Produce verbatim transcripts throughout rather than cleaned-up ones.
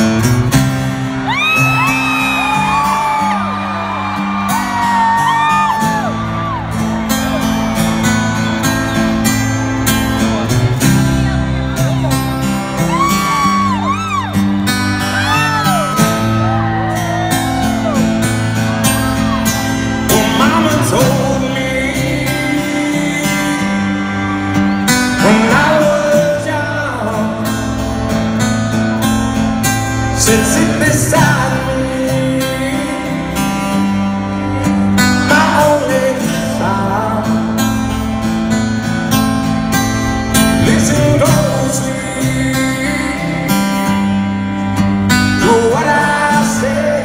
Sit, sit beside me, my only child. Listen closely to what I say,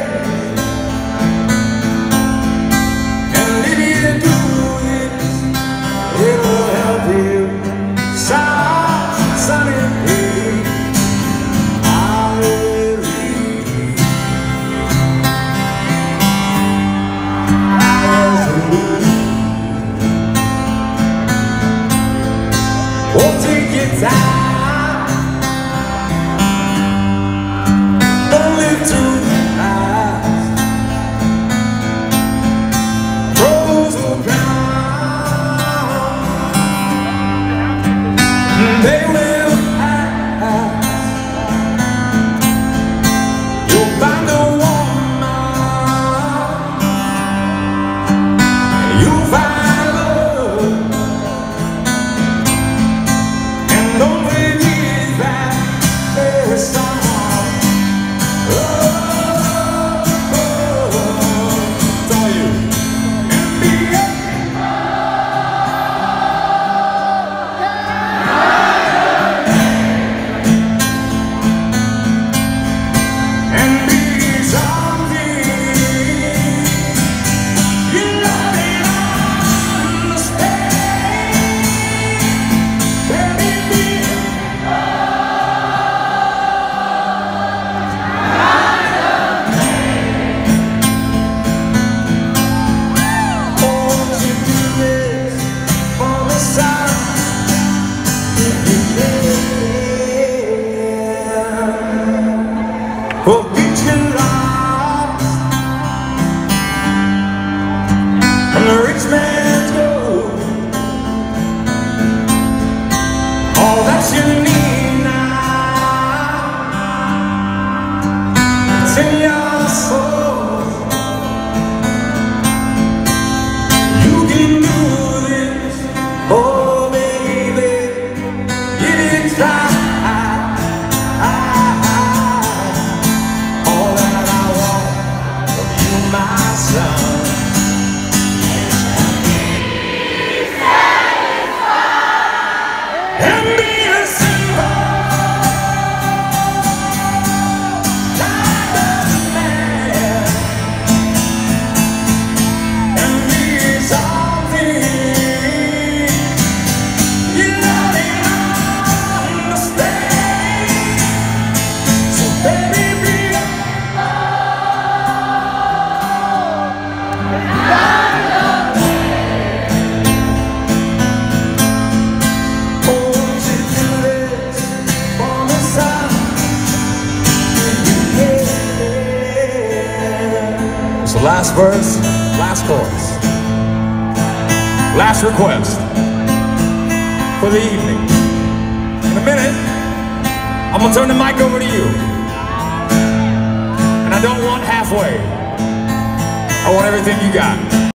and if you do this, it'll help you sound sunny day. Oh, take your time, don't live too fast. Pros will drown, they will pass. You'll find a woman, you'll find don't believe that there's someone. Oh, oh, oh, it's all you. And be and be something you know they understand. Oh, get you lost from the rich man's gold. All that you need now, it's in your soul. You can do this, oh baby, give it a try. So last verse, last chorus, last request for the evening. In a minute, I'm gonna turn the mic over to you. And I don't want halfway. I want everything you got.